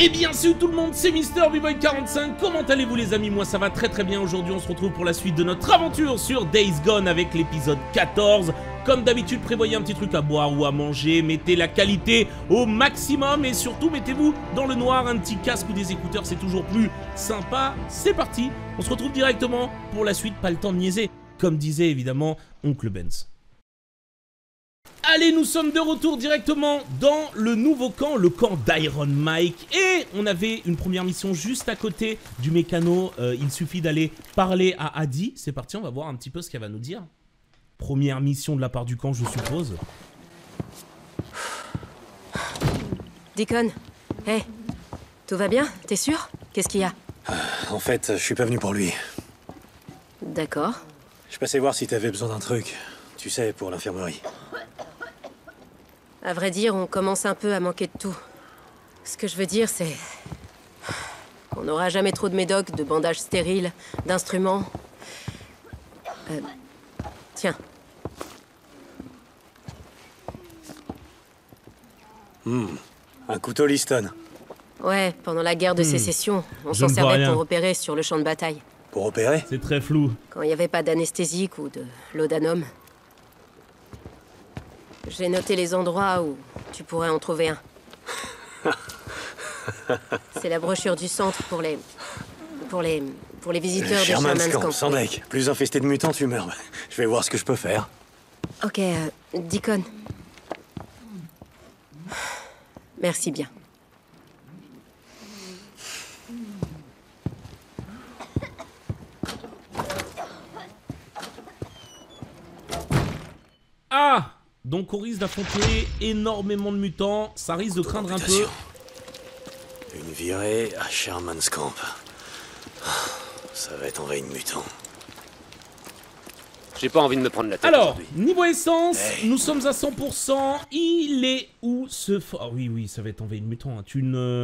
Eh bien salut tout le monde, c'est Mister B-Boy45, comment allez-vous les amis? Moi ça va très très bien, aujourd'hui on se retrouve pour la suite de notre aventure sur Days Gone avec l'épisode 14. Comme d'habitude, prévoyez un petit truc à boire ou à manger, mettez la qualité au maximum et surtout mettez-vous dans le noir, un petit casque ou des écouteurs, c'est toujours plus sympa. C'est parti, on se retrouve directement pour la suite, pas le temps de niaiser, comme disait évidemment Oncle Benz. Allez, nous sommes de retour directement dans le nouveau camp, le camp d'Iron Mike. Et on avait une première mission juste à côté du mécano. Il suffit d'aller parler à Adi. C'est parti, on va voir un petit peu ce qu'elle va nous dire. Première mission de la part du camp, je suppose. Deacon, hey, tout va bien? T'es sûr? Qu'est-ce qu'il y a? En fait, je suis pas venu pour lui. D'accord. Je passais voir si t'avais besoin d'un truc. Tu sais, pour l'infirmerie. À vrai dire, on commence un peu à manquer de tout. Ce que je veux dire, c'est... On n'aura jamais trop de médocs, de bandages stériles, d'instruments. Tiens. Un couteau Liston. Ouais, pendant la guerre de sécession, on Je s'en ne vois servait rien. pour opérer sur le champ de bataille. Pour opérer? C'est très flou. Quand il n'y avait pas d'anesthésique ou de laudanum. J'ai noté les endroits où tu pourrais en trouver un. C'est la brochure du centre pour les visiteurs de Sherman's Sherman's Camp, Camp. sans deck. Plus infesté de mutants, tu meurs. Je vais voir ce que je peux faire. Ok, Deacon. Merci bien. Ah! Donc on risque d'affronter énormément de mutants. Ça risque de craindre un peu. Réputation. Une virée à Sherman's Camp. Ça va être envahi de mutants. J'ai pas envie de me prendre la tête Alors, aujourd'hui. niveau essence, Hey. nous sommes à 100%. Il est où ce... Ah oui, ça va être envahi de mutants. Hein.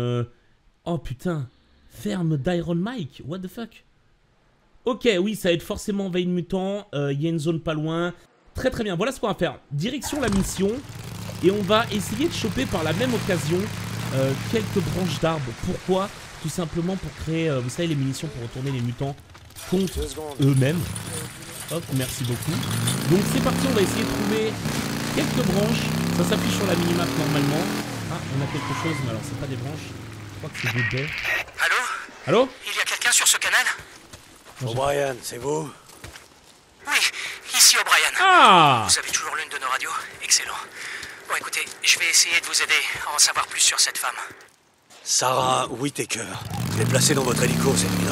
Oh putain. Ferme d'Iron Mike. What the fuck? Ok, oui, ça va être forcément envahi de mutants. Il y a une zone pas loin. Très très bien. Voilà ce qu'on va faire. Direction la mission. Et on va essayer de choper par la même occasion quelques branches d'arbres. Pourquoi? Tout simplement pour créer, vous savez, les munitions pour retourner les mutants contre eux-mêmes. Hop, merci beaucoup. Donc c'est parti, on va essayer de trouver quelques branches. Ça s'affiche sur la minimap normalement. Ah, on a quelque chose, mais alors c'est pas des branches. Je crois que c'est des baies. Allô? Allô? Il y a quelqu'un sur ce canal? O'Brien, c'est vous? Oui, ici O'Brien. Ah! Vous avez toujours l'une de nos radios? Excellent. Bon, écoutez, je vais essayer de vous aider à en savoir plus sur cette femme. Sarah Whittaker. Je l'ai placée dans votre hélico cette nuit-là.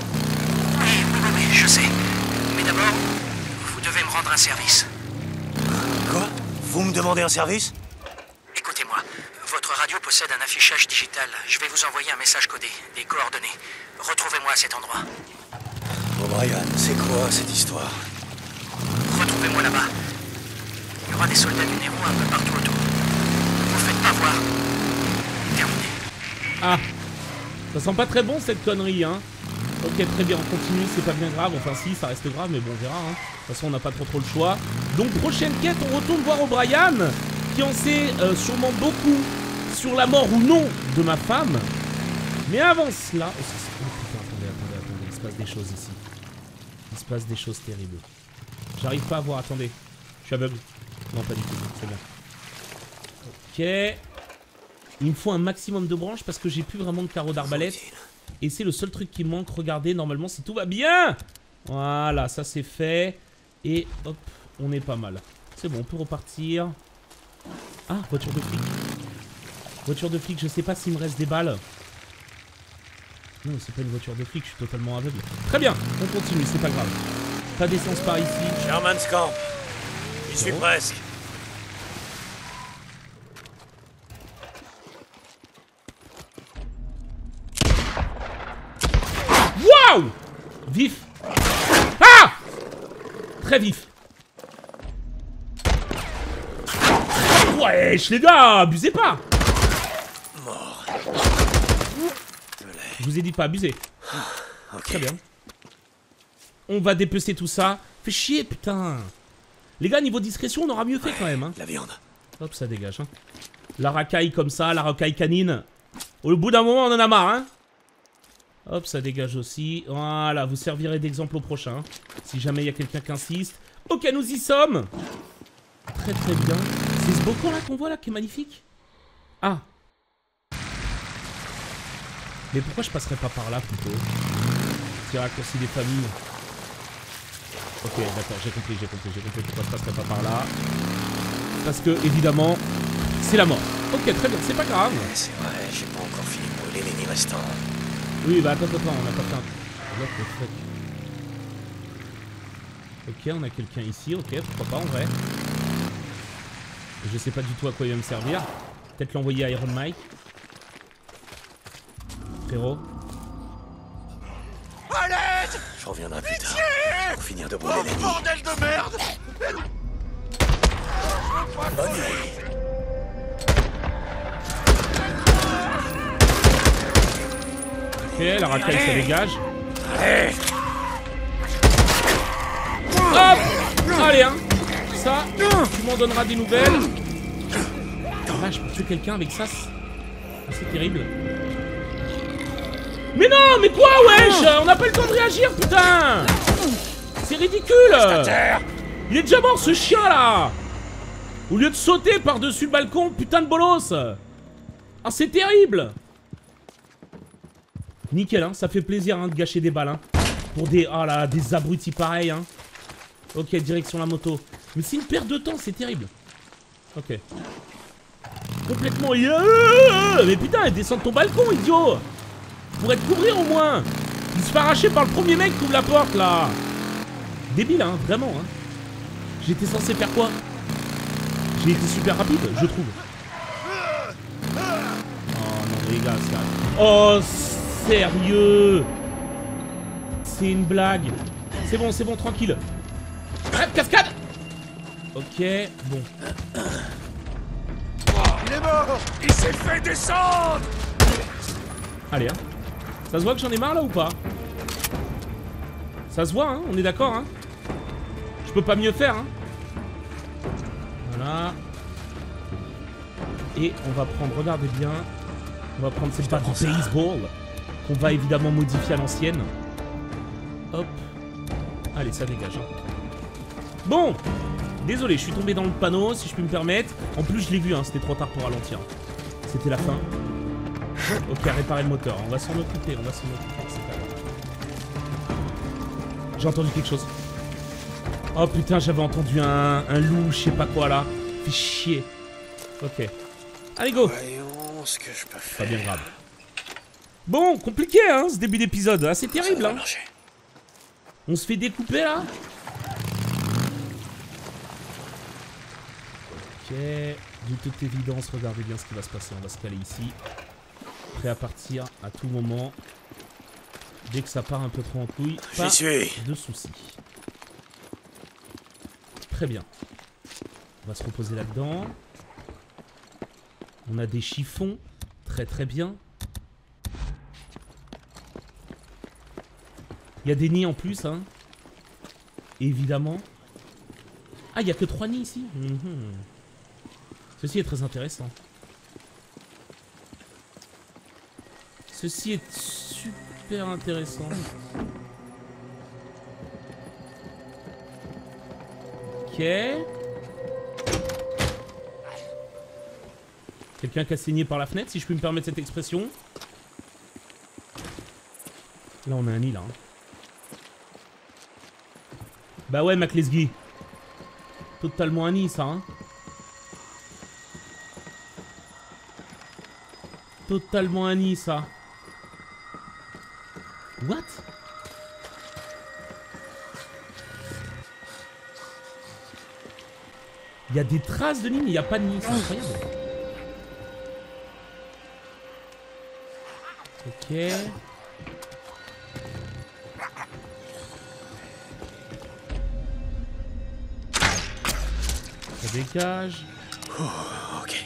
Oui, je sais. Mais d'abord, vous devez me rendre un service. Quoi? Vous me demandez un service? Écoutez-moi, votre radio possède un affichage digital. Je vais vous envoyer un message codé, des coordonnées. Retrouvez-moi à cet endroit. O'Brien, c'est quoi cette histoire? Retrouvez-moi là-bas. Il y aura des soldats du Nero un peu partout autour. Ne vous faites pas voir. Terminé. Ah! Ça sent pas très bon cette connerie, hein? Ok, très bien, on continue, c'est pas bien grave. Enfin si, ça reste grave, mais bon, on verra, hein. De toute façon, on n'a pas trop le choix. Donc, prochaine quête, on retourne voir O'Brien, qui en sait sûrement beaucoup sur la mort ou non de ma femme. Mais avant cela... Oh putain, attendez, il se passe des choses ici. Il se passe des choses terribles. J'arrive pas à voir, attendez. Je suis aveugle. Non, pas du tout, c'est bon. Ok. Il me faut un maximum de branches parce que j'ai plus vraiment de carreaux d'arbalète. Et c'est le seul truc qui manque. Regardez, normalement, si tout va bien. Voilà, ça c'est fait. Et hop, on est pas mal. C'est bon, on peut repartir. Ah, voiture de flic. Voiture de flic, je sais pas s'il me reste des balles. Non, c'est pas une voiture de flic, je suis totalement aveugle. Très bien, on continue, c'est pas grave. Pas d'essence par ici. Sherman's Camp. J'y suis bon. presque. Waouh! Vif. Ah! Très vif. Wesh les gars, abusez pas. Mort. Je vous ai dit pas abuser. Ok. Très bien. On va dépecer tout ça. Fais chier, putain. Les gars, niveau discrétion, on aura mieux fait quand même. Hein. De la viande. Hop, ça dégage. Hein. La racaille comme ça, la racaille canine. Au bout d'un moment, on en a marre, hein. Hop, ça dégage aussi. Voilà, vous servirez d'exemple au prochain. Si jamais il y a quelqu'un qui insiste. Ok, nous y sommes. Très très bien. C'est ce beau camp là qu'on voit là qui est magnifique. Ah. Mais pourquoi je passerais pas par là plutôt? Petit raccourci des familles. Ok, d'accord, j'ai compris pourquoi je passerais pas par là. Parce que, évidemment, c'est la mort. Ok, très bien, c'est pas grave. C'est vrai, j'ai pas encore fini de brûler les nids restants. Oui, bah attends, on a pas fait un... What the fuck. Ok, on a quelqu'un ici, ok, pourquoi pas en vrai. Je sais pas du tout à quoi il va me servir. Peut-être l'envoyer à Iron Mike. Frérot. Je reviendrai plus tard. Pour finir de brûler les nids. Bordel de merde! Bonne nuit. Ok, la racaille ça dégage. Hop! Allez, hein! Ça, tu m'en donneras des nouvelles. Là, je peux tuer quelqu'un avec ça. C'est terrible. Mais non, mais quoi, wesh? On n'a pas le temps de réagir, putain! C'est ridicule! Il est déjà mort, ce chien, là! Au lieu de sauter par-dessus le balcon, putain de bolos! Ah, c'est terrible! Nickel, hein, ça fait plaisir hein, de gâcher des balles, hein. Pour des... Ah là, des abrutis pareils, hein. Ok, direction la moto. Mais c'est une perte de temps, c'est terrible. Ok. Complètement... Mais putain, descends de ton balcon, idiot! Pourrait te couvrir au moins. Il se fait arracher par le premier mec qui ouvre la porte là. Débile hein, vraiment hein. J'étais censé faire quoi? J'ai été super rapide, je trouve. Oh non les gars, ça... Oh sérieux? C'est une blague. C'est bon, tranquille. Arrête, cascade. Ok, bon. Il est mort! Il s'est fait descendre! Allez hein. Ça se voit que j'en ai marre là ou pas? Ça se voit hein, on est d'accord hein. Je peux pas mieux faire hein. Voilà. Et on va prendre, regardez bien. On va prendre cette batte de baseball. Qu'on va évidemment modifier à l'ancienne. Hop. Allez ça dégage hein. Bon. Désolé, je suis tombé dans le panneau si je puis me permettre. En plus je l'ai vu hein, c'était trop tard pour ralentir. C'était la fin. Ok, réparer le moteur. On va s'en occuper, c'est pas grave. J'ai entendu quelque chose. Oh putain, j'avais entendu un loup, je sais pas quoi là. Fais chier. Ok. Allez, go. Voyons ce que je peux faire. Pas bien grave. Bon, compliqué hein, ce début d'épisode. Assez terrible hein. On se fait découper là. Ok. De toute évidence, regardez bien ce qui va se passer. On va se caler ici. Prêt à partir à tout moment. Dès que ça part un peu trop en couille, pas de soucis. Très bien. On va se reposer là-dedans. On a des chiffons. Très très bien. Il y a des nids en plus, hein. Évidemment. Ah, il n'y a que 3 nids ici. Ceci est très intéressant. Ceci est super intéressant. Ok. Quelqu'un qui a saigné par la fenêtre, si je puis me permettre cette expression. Là, on a un nid, là. Hein. Bah ouais, McLesguy. Totalement un nid, ça, hein. Totalement un nid, ça. What? Il y a des traces de nid, mais il n'y a pas de nid. C'est incroyable. Ok. Ça dégage. Ok.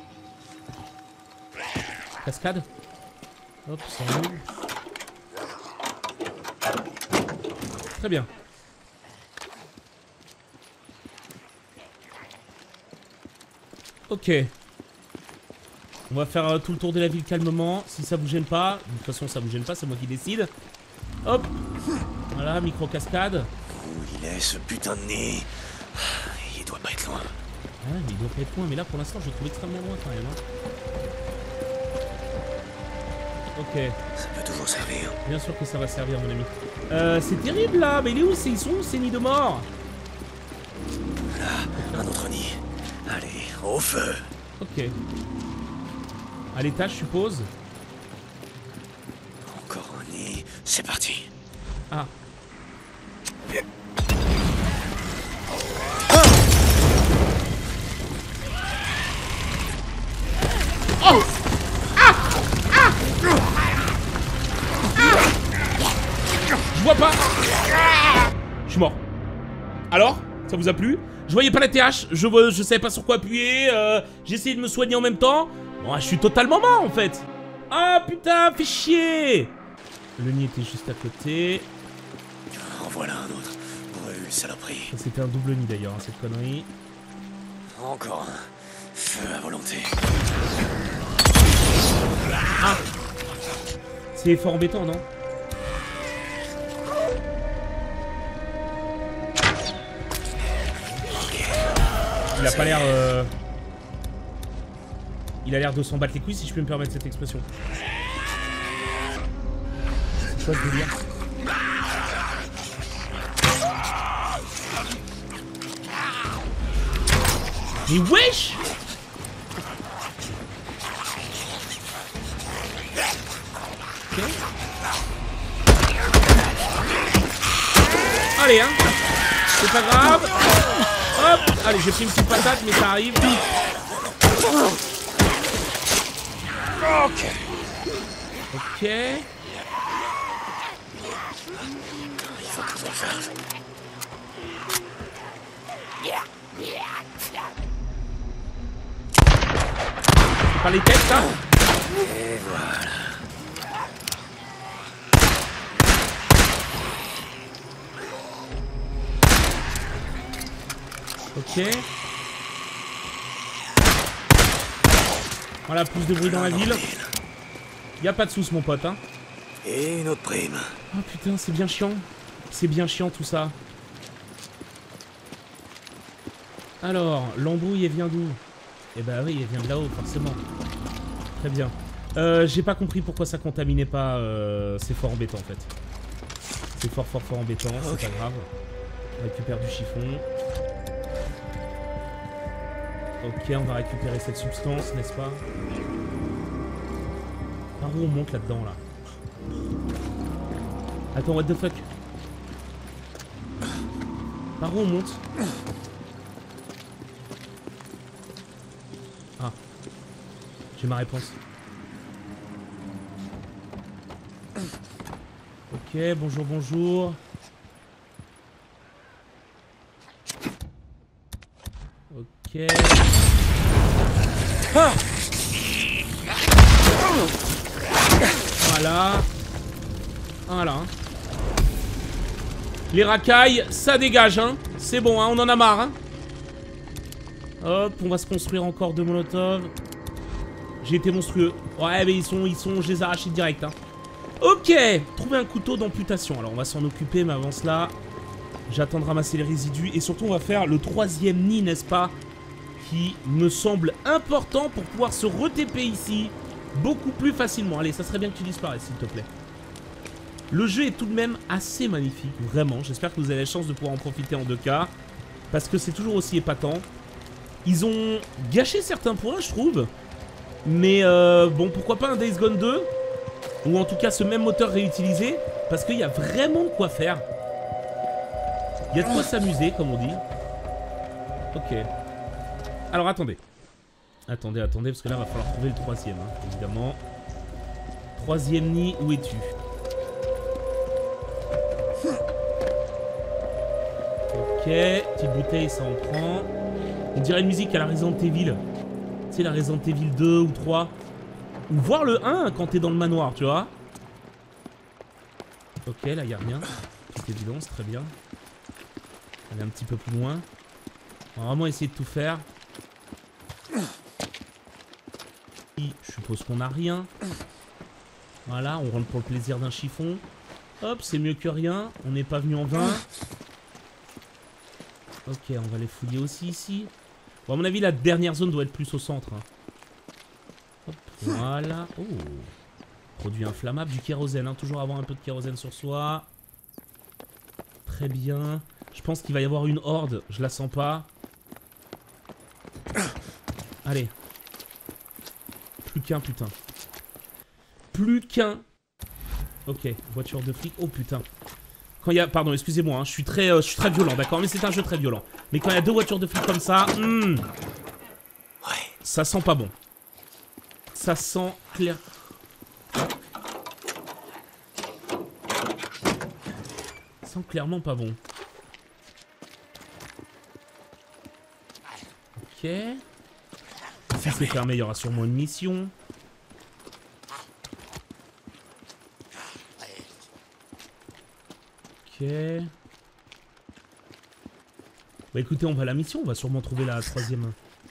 Cascade. Hop, ça roule. Très bien. Ok. On va faire tout le tour de la ville calmement. Si ça vous gêne pas. De toute façon, ça vous gêne pas, c'est moi qui décide. Hop. Voilà, micro-cascade. Où il est, ce putain de nid? Il doit pas être loin. Ah, mais il doit pas être loin. Mais là, pour l'instant, je le trouve extrêmement loin quand même. Hein. Ok. Ça peut toujours servir. Bien sûr que ça va servir, mon ami. C'est terrible, là. Mais il est où? Ils sont où, ces nids de mort? Là, un autre nid. Allez, au feu. Ok. À l'étage, je suppose. Encore un nid. C'est parti. Ah. Oh! Ah! Ah! Je vois pas. Je suis mort. Alors? Ça vous a plu? Je voyais pas la TH, je savais pas sur quoi appuyer, j'ai essayé de me soigner en même temps. Bon, je suis totalement mort en fait. Ah putain, fais chier. Le nid était juste à côté. En voilà un autre. Brûle, saloperie. C'était un double nid d'ailleurs, hein, cette connerie. Encore un. Feu à volonté. Ah. C'est fort embêtant, non? Il a pas l'air... Il a l'air de s'en battre les couilles, si je peux me permettre cette expression. C'est quoi ce délire? Mais wesh! Ok. Allez, hein. C'est pas grave. Hop. Allez, j'ai pris une petite patate, mais ça arrive. Ok. Ok. Il faut que je fasse. Par les têtes, ça. Et voilà. Ok. Voilà, plus de bruit dans la ville. Y a pas de sous, mon pote, hein. Et une autre prime. Oh putain, c'est bien chiant. C'est bien chiant tout ça. Alors, l'embrouille, elle vient d'où? Eh bah oui, elle vient de là-haut, forcément. Très bien. J'ai pas compris pourquoi ça contaminait pas. C'est fort embêtant, en fait. C'est fort embêtant, c'est pas grave. On récupère du chiffon. Ok, on va récupérer cette substance, n'est-ce pas? Par où on monte là-dedans, là? Attends, what the fuck? Par où on monte? Ah. J'ai ma réponse. Ok, bonjour, bonjour. Ok. Ah! Voilà. Voilà. Les racailles, ça dégage, hein. C'est bon, hein, on en a marre, hein. Hop, on va se construire encore deux molotovs. J'ai été monstrueux. Ouais, mais ils sont, je les arrache direct, hein. Ok, trouver un couteau d'amputation. Alors, on va s'en occuper, mais avant cela, j'attends de ramasser les résidus. Et surtout, on va faire le troisième nid, n'est-ce pas? Qui me semble important pour pouvoir se re-TP ici beaucoup plus facilement. Allez, ça serait bien que tu disparaisses, s'il te plaît. Le jeu est tout de même assez magnifique, vraiment. J'espère que vous avez la chance de pouvoir en profiter en 2K. Parce que c'est toujours aussi épatant. Ils ont gâché certains points, je trouve. Mais bon, pourquoi pas un Days Gone 2? Ou en tout cas ce même moteur réutilisé. Parce qu'il y a vraiment de quoi faire. Il y a de quoi s'amuser, comme on dit. Ok. Alors attendez. Attendez, parce que là, il va falloir trouver le troisième, hein, évidemment. Troisième nid, où es-tu? Ok, petite bouteille, ça en prend. On dirait une musique à la Resident Evil. Tu sais, la Resident Evil 2 ou 3. Ou voir le 1 quand t'es dans le manoir, tu vois. Ok, là, y a rien. C'est évident, c'est très bien. Aller un petit peu plus loin. On va vraiment essayer de tout faire. ici, je suppose qu'on n'a rien. Voilà, on rentre pour le plaisir d'un chiffon. Hop, c'est mieux que rien. On n'est pas venu en vain. Ok, on va les fouiller aussi ici. Bon, à mon avis, la dernière zone doit être plus au centre. Hein. Hop, voilà. Oh. Produit inflammable, du kérosène. Hein. Toujours avoir un peu de kérosène sur soi. Très bien. Je pense qu'il va y avoir une horde. Je la sens pas. Allez. Plus qu'un, putain. Plus qu'un. Ok, voiture de flic. Oh putain. Quand il y a... Pardon, excusez-moi, hein, je suis très violent, d'accord? Mais c'est un jeu très violent. Mais quand il y a deux voitures de flic comme ça... ça sent pas bon. Ça sent clair... Ça sent clairement pas bon. Ok. Si c'est fermé, il y aura sûrement une mission. Ok. Bah écoutez, on va à la mission, on va sûrement trouver la troisième.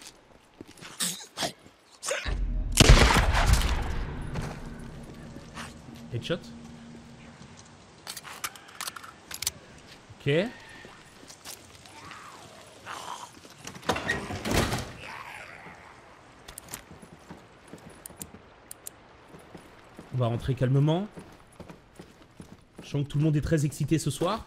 Headshot. Ok. On va rentrer calmement. Je sens que tout le monde est très excité ce soir.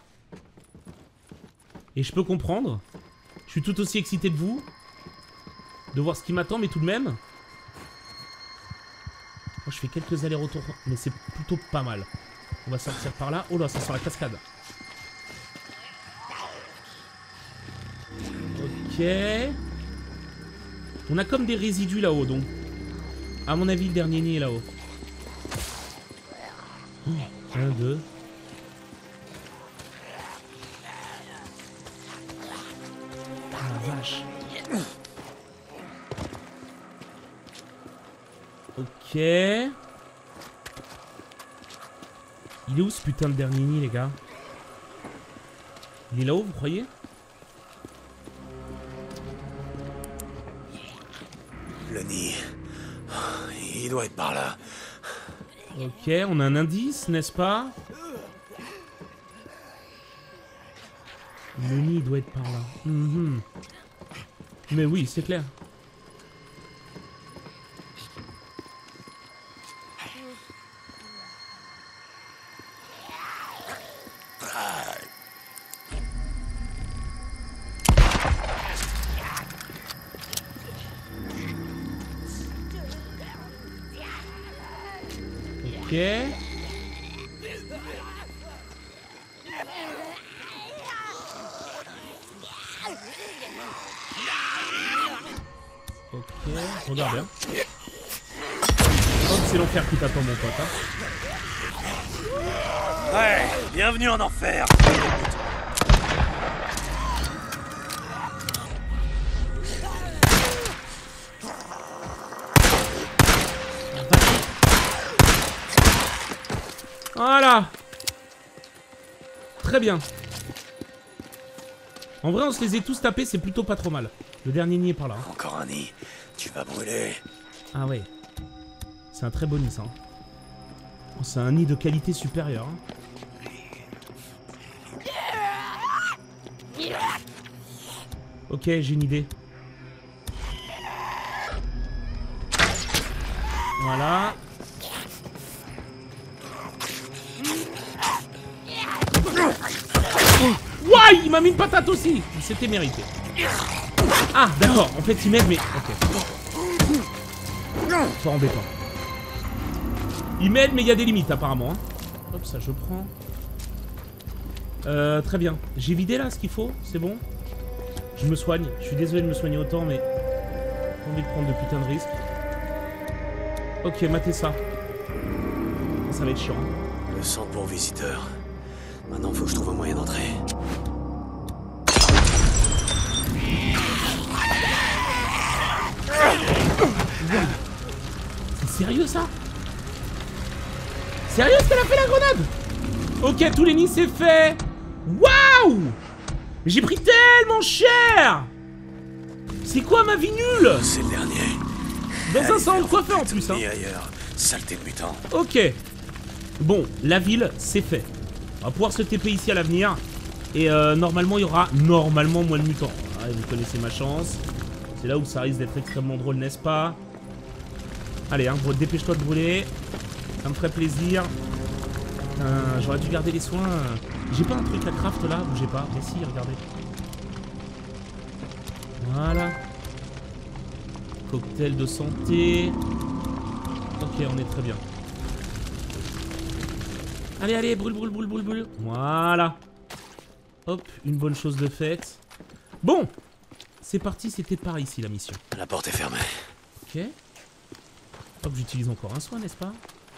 Et je peux comprendre. Je suis tout aussi excité que vous. De voir ce qui m'attend, mais tout de même. Moi, je fais quelques allers-retours, mais c'est plutôt pas mal. On va sortir par là. Oh là, ça sent la cascade. Ok. On a comme des résidus là-haut, donc. À mon avis, le dernier nid est là-haut. 1, 2. Ah la vache. Ok. Il est où ce putain de dernier nid, les gars? Il est là-haut, vous croyez? Le nid. Il doit être par là. Ok, on a un indice, n'est-ce pas? Le nid doit être par là. Mais oui, c'est clair. Ok. Ok, regarde bien. Oh, c'est l'enfer qui t'attend, mon pote. Hein. Ouais, bienvenue en enfer. Voilà. Très bien. En vrai, on se les est tous tapés, c'est plutôt pas trop mal. Le dernier nid est par là. Hein. Encore un nid. Tu vas brûler. Ah ouais. C'est un très beau nid, ça. Hein. Oh, c'est un nid de qualité supérieure. Hein. Ok, j'ai une idée. Voilà. Wouah, il m'a mis une patate aussi. C'était mérité. Ah, d'accord. En fait, il m'aide, mais... Ok. C'est embêtant. Il m'aide, mais il y a des limites, apparemment. Hein. Hop, ça, je prends. Très bien. J'ai vidé, là, ce qu'il faut. C'est bon. Je me soigne. Je suis désolé de me soigner autant, mais... J'ai envie de prendre de putain de risques. Ok, matez ça. Ça va être chiant. Le centre pour visiteurs. Maintenant, faut que je trouve un moyen d'entrer. C'est sérieux, ça? Sérieux, ce qu'elle a fait, la grenade? Ok, tous les nids, c'est fait. Waouh! J'ai pris tellement cher! C'est quoi ma vie nulle? C'est le dernier. Dans un salon de coiffeur en plus, hein. Ailleurs, saleté de mutant. Ok. Bon, la ville, c'est fait. On va pouvoir se TP ici à l'avenir. Et normalement, il y aura normalement moins de mutants. Ah, vous connaissez ma chance. C'est là où ça risque d'être extrêmement drôle, n'est-ce pas? Allez, hein, dépêche-toi de brûler. Ça me ferait plaisir. J'aurais dû garder les soins. J'ai pas un truc à craft là? Bougez pas. Mais si, regardez. Voilà. Cocktail de santé. Ok, on est très bien. Allez, allez, brûle, brûle, brûle, brûle, brûle. Voilà. Hop, une bonne chose de faite. Bon, c'est parti, c'était par ici la mission. La porte est fermée. Ok. Hop, j'utilise encore un soin, n'est-ce pas?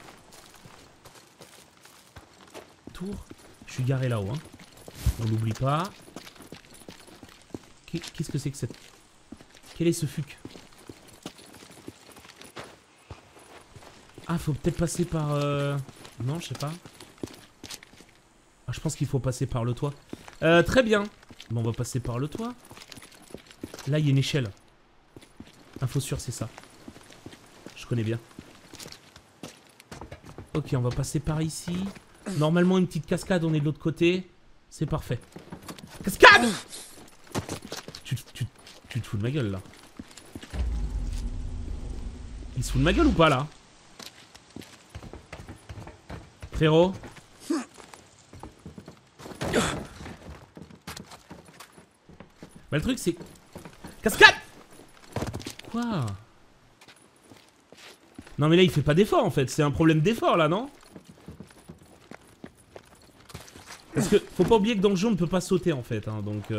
Tour. Je suis garé là-haut, hein. On l'oublie pas. Qu'est-ce que c'est que cette... Quel est ce fuc? Ah, faut peut-être passer par... Non, je sais pas. Ah, je pense qu'il faut passer par le toit. Très bien. Bon, on va passer par le toit. Là, il y a une échelle. Info sûre, c'est ça. Je connais bien. Ok, on va passer par ici. Normalement, une petite cascade, on est de l'autre côté. C'est parfait. Cascade! Tu te fous de ma gueule, là. Il se fout de ma gueule ou pas, là? Frérot? Bah le truc c'est... Cascade! Quoi? Non mais là il fait pas d'effort en fait, c'est un problème d'effort là, non? Parce que faut pas oublier que dans le jeu on ne peut pas sauter en fait, hein, donc...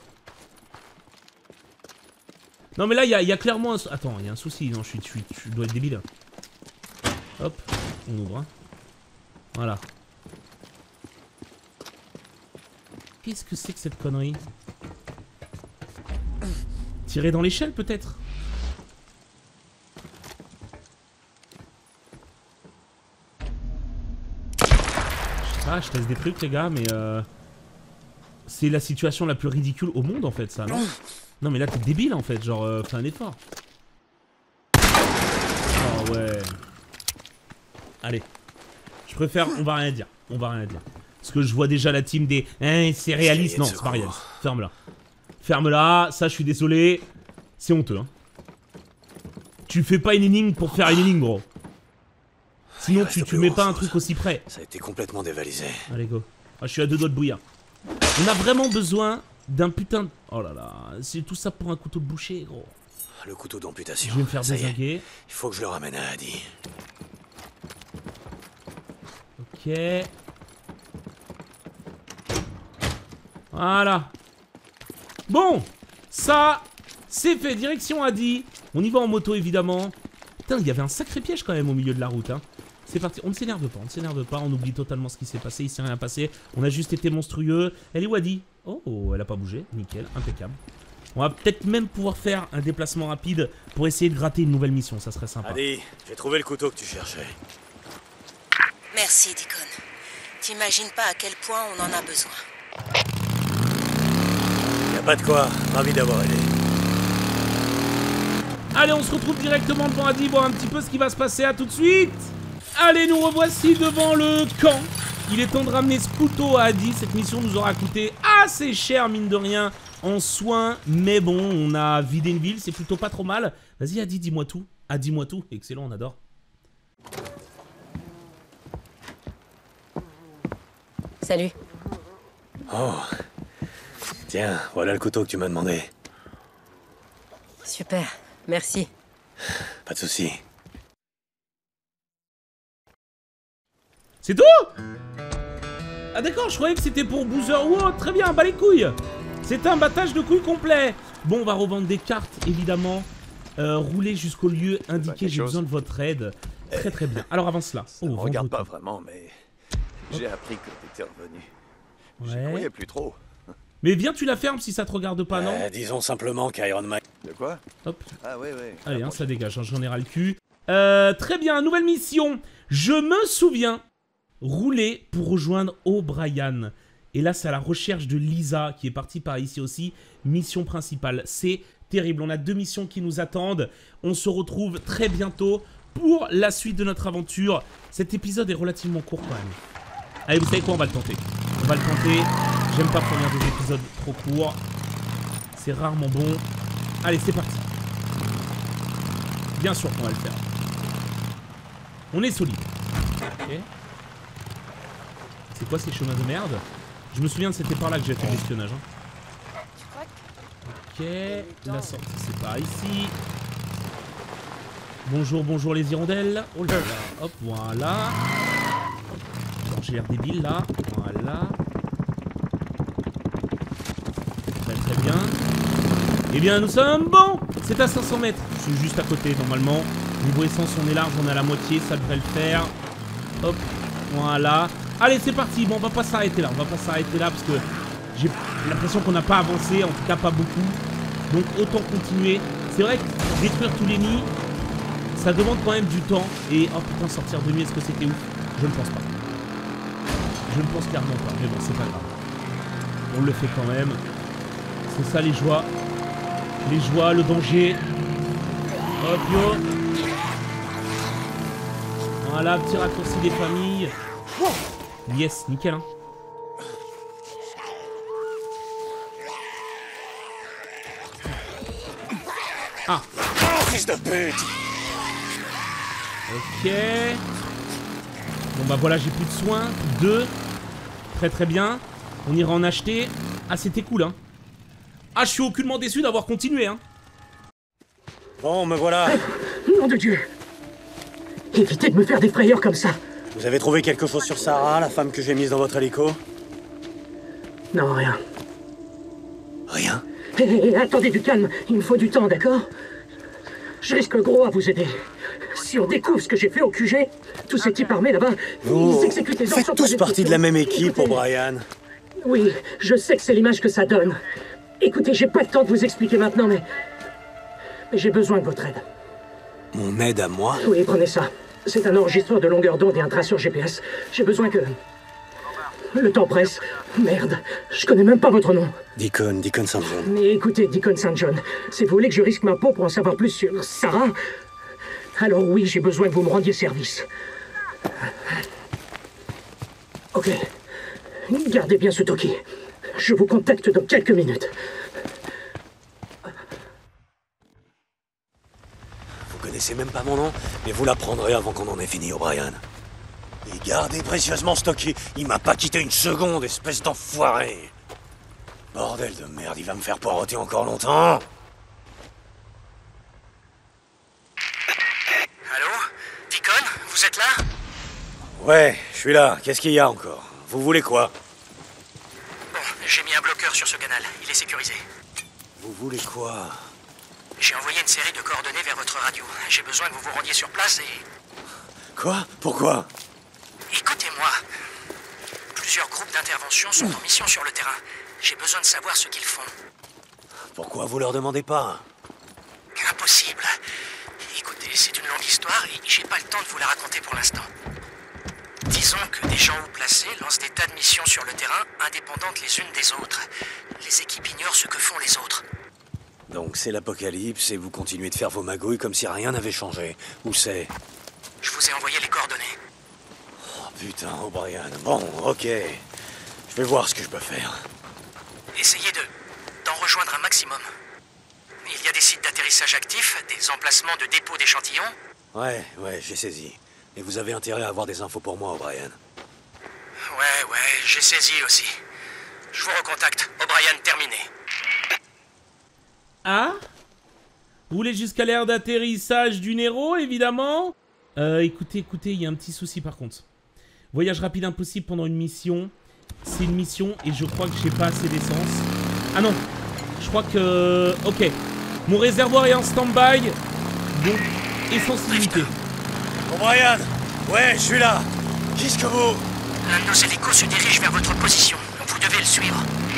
Non mais là il y a clairement un... Attends, il y a un souci, non je dois être débile. Hop, on ouvre, hein. Voilà. Qu'est-ce que c'est que cette connerie? Tirer dans l'échelle peut-être? Je sais pas, je teste des trucs les gars, mais c'est la situation la plus ridicule au monde en fait ça, non? Non mais là t'es débile en fait, genre fais un effort. Oh ouais. Allez. Je préfère, on va rien dire, on va rien dire. Parce que je vois déjà la team des... Hein, c'est réaliste, non c'est pas réaliste. Ferme-la. Ferme-la, ça je suis désolé. C'est honteux, hein. Tu fais pas une énigme pour faire une énigme, bro. Sinon tu mets pas un truc aussi près. Ça a été complètement dévalisé. Allez go. Ah, je suis à 2 doigts de bouillir. On a vraiment besoin d'un putain de... Oh là là, c'est tout ça pour un couteau de boucher, gros. Le couteau d'amputation. Je vais me faire désinguer. Il faut que je le ramène à Adi. Ok. Voilà. Bon, ça, c'est fait. Direction Adi. On y va en moto, évidemment. Putain, il y avait un sacré piège quand même au milieu de la route, hein. C'est parti. On ne s'énerve pas, on ne s'énerve pas. On oublie totalement ce qui s'est passé. Il s'est rien passé. On a juste été monstrueux. Elle est où Adi? Oh, elle a pas bougé. Nickel, impeccable. On va peut-être même pouvoir faire un déplacement rapide pour essayer de gratter une nouvelle mission. Ça serait sympa. Adi, j'ai trouvé le couteau que tu cherchais. Merci, Deacon. T'imagines pas à quel point on en a besoin. Y a pas de quoi. Ravi d'avoir aidé. Allez, on se retrouve directement devant Adi, voir un petit peu ce qui va se passer. À tout de suite. Allez, nous revoici devant le camp. Il est temps de ramener ce couteau à Adi. Cette mission nous aura coûté assez cher, mine de rien, en soins. Mais bon, on a vidé une ville, c'est plutôt pas trop mal. Vas-y, Adi, dis-moi tout. Ah, dis-moi tout. Excellent, on adore. Salut. Oh. Tiens, voilà le couteau que tu m'as demandé. Super, merci. Pas de souci. C'est tout? Ah d'accord, je croyais que c'était pour Boozer ou autre. Très bien, bah les couilles. C'est un battage de couilles complet. Bon, on va revendre des cartes, évidemment. Rouler jusqu'au lieu indiqué, j'ai besoin de votre aide. Très très bien. Alors avant cela. Ça me regarde pas vraiment, mais j'ai appris que t'étais revenu. J'y croyais plus trop. Mais viens, tu la fermes si ça te regarde pas, non? Disons simplement qu'Iron Man... De quoi? Hop. Ah ouais, ouais. Allez, hein, ça dégage, hein, j'en ai ras le cul. Très bien, nouvelle mission. Je me souviens, rouler pour rejoindre O'Brien. Et là, c'est à la recherche de Lisa qui est partie par ici aussi. Mission principale. C'est terrible. On a 2 missions qui nous attendent. On se retrouve très bientôt pour la suite de notre aventure. Cet épisode est relativement court quand même. Allez, vous savez quoi? On va le tenter. On va le tenter. J'aime pas fournir des épisodes trop courts. C'est rarement bon. Allez, c'est parti. Bien sûr qu'on va le faire. On est solide. Ok. C'est quoi ces chemins de merde? Je me souviens de c'était par là que j'ai fait l'espionnage. Ok. La sortie, c'est par ici. Bonjour, bonjour les hirondelles. Oh là là. Hop, voilà. J'ai l'air débile là. Voilà. Très très bien. Eh bien nous sommes bons. C'est à 500 mètres. C'est juste à côté normalement. Niveau essence on est large, on est à la moitié. Ça devrait le faire. Hop. Voilà. Allez c'est parti. Bon on va pas s'arrêter là. On va pas s'arrêter là parce que j'ai l'impression qu'on n'a pas avancé. En tout cas pas beaucoup. Donc autant continuer. C'est vrai que détruire tous les nids, ça demande quand même du temps. Et oh putain sortir de nuit, est-ce que c'était ouf? Je ne pense pas. Je ne pense clairement pas, mais bon, c'est pas grave. On le fait quand même. C'est ça les joies. Les joies, le danger. Hop, yo. Voilà, petit raccourci des familles. Yes, nickel, hein. Ah. Fils de pute. Ok. Bon bah voilà, j'ai plus de soins. 2. Très très bien. On ira en acheter. Ah c'était cool hein. Ah je suis aucunement déçu d'avoir continué hein. Bon, me voilà. Nom de Dieu! Évitez de me faire des frayeurs comme ça. Vous avez trouvé quelque chose sur Sarah, la femme que j'ai mise dans votre hélico? Non, rien. Rien? Hé, attendez du calme, il me faut du temps, d'accord? Je risque gros à vous aider. Si on découvre ce que j'ai fait au QG, tous ces types armés là-bas, ils exécutent les ordres. Faites tous partie de la même équipe, O'Brien. Oui, je sais que c'est l'image que ça donne. Écoutez, j'ai pas le temps de vous expliquer maintenant, mais j'ai besoin de votre aide. Mon aide à moi? Oui, prenez ça. C'est un enregistreur de longueur d'onde et un traceur GPS. J'ai besoin que... Le temps presse. Merde, je connais même pas votre nom. Deacon St. John. Mais écoutez, Deacon St. John, si vous voulez que je risque ma peau pour en savoir plus sur Sarah, alors oui, j'ai besoin que vous me rendiez service. Ok. Gardez bien ce toki. Je vous contacte dans quelques minutes. Vous connaissez même pas mon nom, mais vous l'apprendrez avant qu'on en ait fini, O'Brien. Et gardez précieusement stocké. Il m'a pas quitté une seconde, espèce d'enfoiré. Bordel de merde, il va me faire poireauter encore longtemps. Allô? Deacon, vous êtes là? Ouais, je suis là. Qu'est-ce qu'il y a encore? Vous voulez quoi? Bon, j'ai mis un bloqueur sur ce canal. Il est sécurisé. Vous voulez quoi? J'ai envoyé une série de coordonnées vers votre radio. J'ai besoin que vous vous rendiez sur place et... Quoi? Pourquoi? Écoutez-moi. Plusieurs groupes d'intervention sont en mission sur le terrain. J'ai besoin de savoir ce qu'ils font. Pourquoi vous leur demandez pas? Impossible. Écoutez, c'est une longue histoire et j'ai pas le temps de vous la raconter pour l'instant. Disons que des gens haut placés lancent des tas de missions sur le terrain, indépendantes les unes des autres. Les équipes ignorent ce que font les autres. Donc c'est l'apocalypse et vous continuez de faire vos magouilles comme si rien n'avait changé. Où c'est? Je vous ai envoyé les coordonnées. Oh putain, O'Brien. Bon, ok. Je vais voir ce que je peux faire. Essayez d'en rejoindre un maximum. Il y a des sites d'atterrissage actifs, des emplacements de dépôt d'échantillons. Ouais, j'ai saisi. Et vous avez intérêt à avoir des infos pour moi, O'Brien. Ouais, j'ai saisi aussi. Je vous recontacte. O'Brien terminé. Ah? Vous voulez jusqu'à l'aire d'atterrissage du Nero, évidemment? Écoutez, il y a un petit souci par contre. Voyage rapide impossible pendant une mission. C'est une mission et je crois que j'ai pas assez d'essence. Ah non, je crois que... Ok, mon réservoir est en stand-by. Donc, essence limitée. O'Brien! Ouais, je suis là. Qu'est-ce que vous... L'un de nos hélicos se dirige vers votre position. Vous devez le suivre.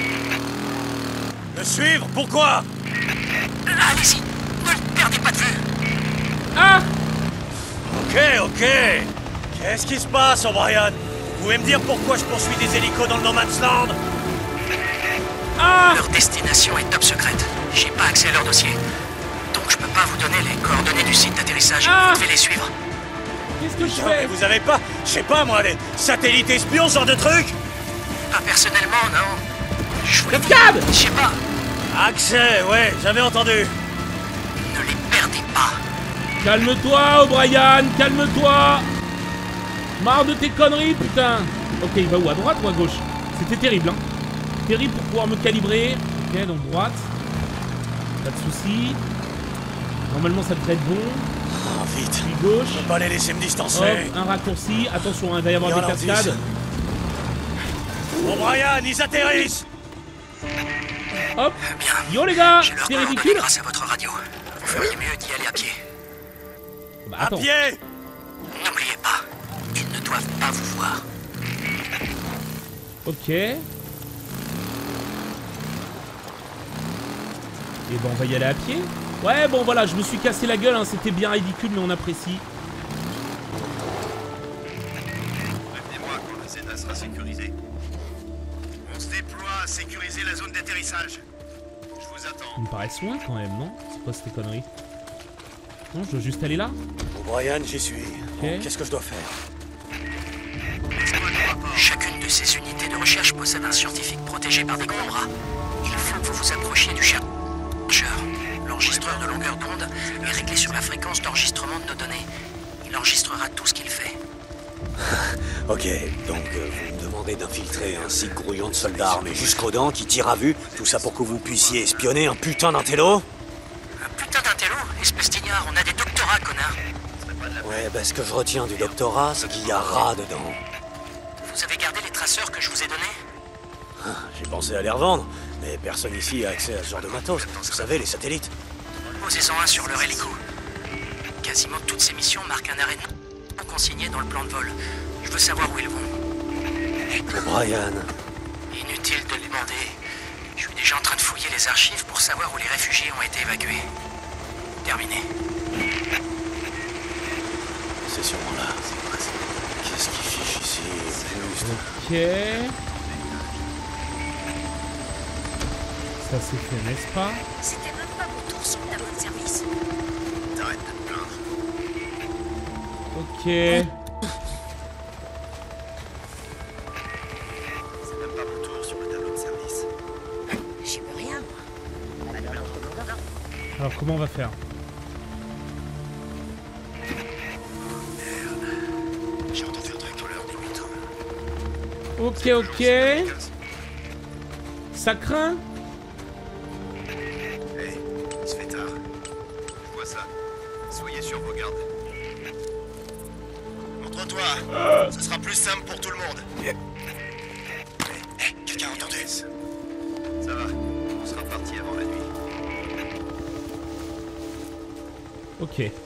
Le suivre? Pourquoi? Allez-y, ne le perdez pas de vue. Ah! Ok. Qu'est-ce qui se passe, O'Brien? pouvez me dire pourquoi je poursuis des hélicos dans le No Man's Land? Ah! Leur destination est top secrète. J'ai pas accès à leur dossier. Donc je peux pas vous donner les coordonnées du site d'atterrissage. Ah! Vous devez les suivre. Qu'est-ce que je Non, mais fais? vous avez pas, je sais pas moi, des satellites espions, ce genre de trucs? Pas personnellement, non. Je voulais... Cascade! Je sais pas. Accès, ouais, j'avais entendu. Ne les perdez pas. Calme-toi, O'Brien, calme-toi. Marre de tes conneries, putain. Ok, il va où? À droite ou à gauche? C'était terrible, hein. Terrible pour pouvoir me calibrer. Ok, donc droite. Pas de soucis. Normalement, ça devrait être bon. Oh, vite. Puis gauche. Je peux pas les laisser me distancer. Hop, un raccourci. Attention, hein, il va y avoir Bien des leur cascades. Oh, Brian, ils atterrissent. Hop. Bien. Yo, les gars, J'ai leur c'est coordonnées ridicule. grâce à votre radio. Vous feriez mieux d'y aller à pied. Bah, À attends. pied. N'oubliez pas, ils ne doivent pas vous voir. Ok. Et ben, on va y aller à pied. Ouais, bon, voilà, je me suis cassé la gueule, hein. C'était bien ridicule, mais on apprécie. Prévenez-moi quand le Zeta sera sécurisé. On se déploie à sécuriser la zone d'atterrissage. Je vous attends. Il me paraît loin quand même, non? C'est quoi ces conneries? Non, je dois juste aller là? Oh, Brian, j'y suis. Ok. Qu'est-ce que je dois faire? Chacune de ces unités de recherche possède un scientifique protégé par des grands bras. Il faut que vous vous approchiez du chercheur. L'enregistreur de longueur d'onde est réglé sur la fréquence d'enregistrement de nos données. Il enregistrera tout ce qu'il fait. Ok, donc vous me demandez d'infiltrer un site grouillant de soldats armés jusqu'aux dents qui tirent à vue, tout ça pour que vous puissiez espionner un putain d'intello? Un putain d'intello, espèce d'ignare, on a des doctorats, connard. Ouais, bah ce que je retiens du doctorat, c'est qu'il y a rat dedans. Vous avez gardé les traceurs que je vous ai donnés? J'ai pensé à les revendre, mais personne ici a accès à ce genre de matos. Vous savez, les satellites. Posez-en un sur leur hélico. Quasiment toutes ces missions marquent un arrêt non consigné dans le plan de vol. Je veux savoir où ils vont. Oh, Brian. Inutile de le demander. Je suis déjà en train de fouiller les archives pour savoir où les réfugiés ont été évacués. Terminé. C'est sûrement là. Qu'est-ce qui fiche ici? Juste. Ok. Ça c'est fait, n'est-ce pas? C'était même pas mon tour sur le tableau de service. T'arrêtes de te plaindre. Ok. C'est même pas mon tour sur le tableau de service. J'y peux rien, moi. Alors comment on va faire? J'ai entendu un truc dans l'heure du 8. Ok, ok. Ça craint? Hey, il se fait tard. Je vois ça. Soyez sur vos gardes. Montre-toi. Ce sera plus simple pour tout le monde. Hey, quelqu'un a entendu? Ça va. On sera parti avant la nuit. Ok. Hey,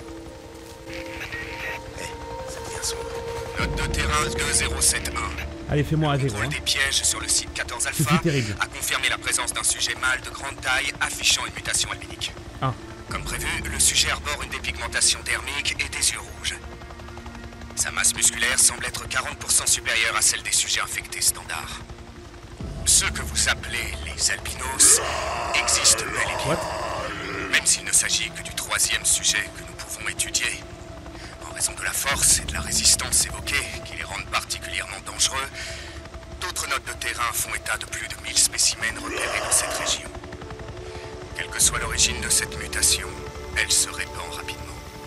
ça devient sombre. Note de terrain 2071. Allez, fais-moi à zéro. Contrôle Hein. des pièges sur le site 14 C'était Alpha terrible. a confirmé la présence d'un sujet mâle de grande taille affichant une mutation albinique. Ah. Comme prévu, le sujet arbore une dépigmentation dermique et des yeux rouges. Sa masse musculaire semble être 40% supérieure à celle des sujets infectés standards. Ceux que vous appelez les albinos existent bel et bien. What? Même s'il ne s'agit que du troisième sujet que nous pouvons étudier. En raison de la force et de la résistance évoquée, qui les rendent particulièrement dangereux, d'autres notes de terrain font état de plus de 1000 spécimens repérés dans cette région. Quelle que soit l'origine de cette mutation, elle se répand rapidement.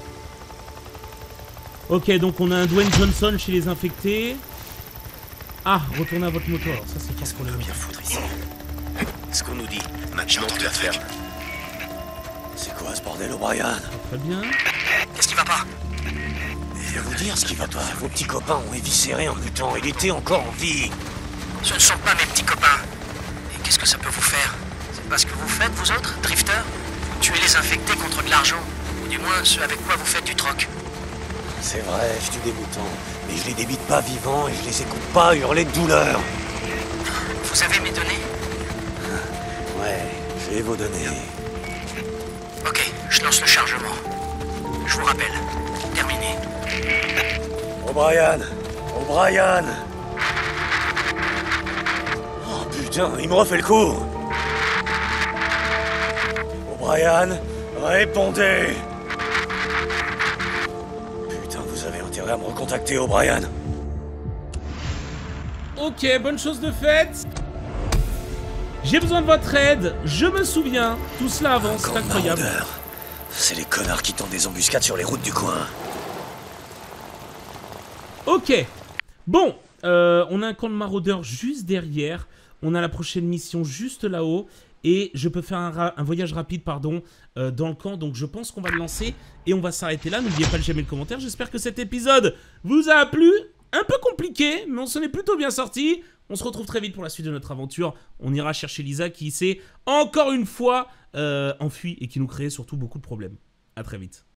Ok, donc on a un Dwayne Johnson chez les infectés. Ah, retournez à votre moto. Alors ça c'est pas pour les Bien foutre ici. Ce qu'on nous dit, maintenant tu la fermes. C'est quoi ce bordel, O'Brien? Très bien. Qu'est-ce qui va pas? Je vais vous dire ce qui va pas. Vos petits copains ont éviscéré un mutant. Il était encore en vie. Ce ne sont pas mes petits copains. Et qu'est-ce que ça peut vous faire? C'est pas ce que vous faites, vous autres, drifters? Vous tuez les infectés contre de l'argent. Ou du moins ceux avec quoi vous faites du troc. C'est vrai, je tue des mutants. Mais je les débite pas vivants et je les écoute pas hurler de douleur. Vous avez mes données? Ouais, j'ai vos données. Ok, je lance le chargement. Je vous rappelle. Terminé. O'Brien! O'Brien! Putain, il me refait le coup. O'Brien, répondez. Putain, vous avez intérêt à me recontacter, O'Brien. Ok, bonne chose de faite. J'ai besoin de votre aide, je me souviens. Tout cela avance, c'est incroyable. C'est les connards qui tentent des embuscades sur les routes du coin. Ok. Bon, on a un camp de maraudeurs juste derrière. On a la prochaine mission juste là-haut. Et je peux faire un voyage rapide, pardon, dans le camp. Donc je pense qu'on va le lancer et on va s'arrêter là. N'oubliez pas de j'aimer le commentaire. J'espère que cet épisode vous a plu. Un peu compliqué, mais on s'en est plutôt bien sorti. On se retrouve très vite pour la suite de notre aventure. On ira chercher Lisa qui s'est encore une fois enfuie et qui nous créait surtout beaucoup de problèmes. A très vite.